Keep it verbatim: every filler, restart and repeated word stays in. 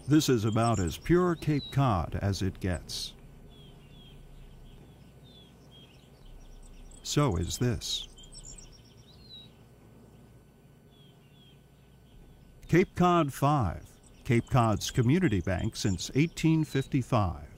This is about as pure Cape Cod as it gets. So is this. Cape Cod Five, Cape Cod's community bank since eighteen fifty-five.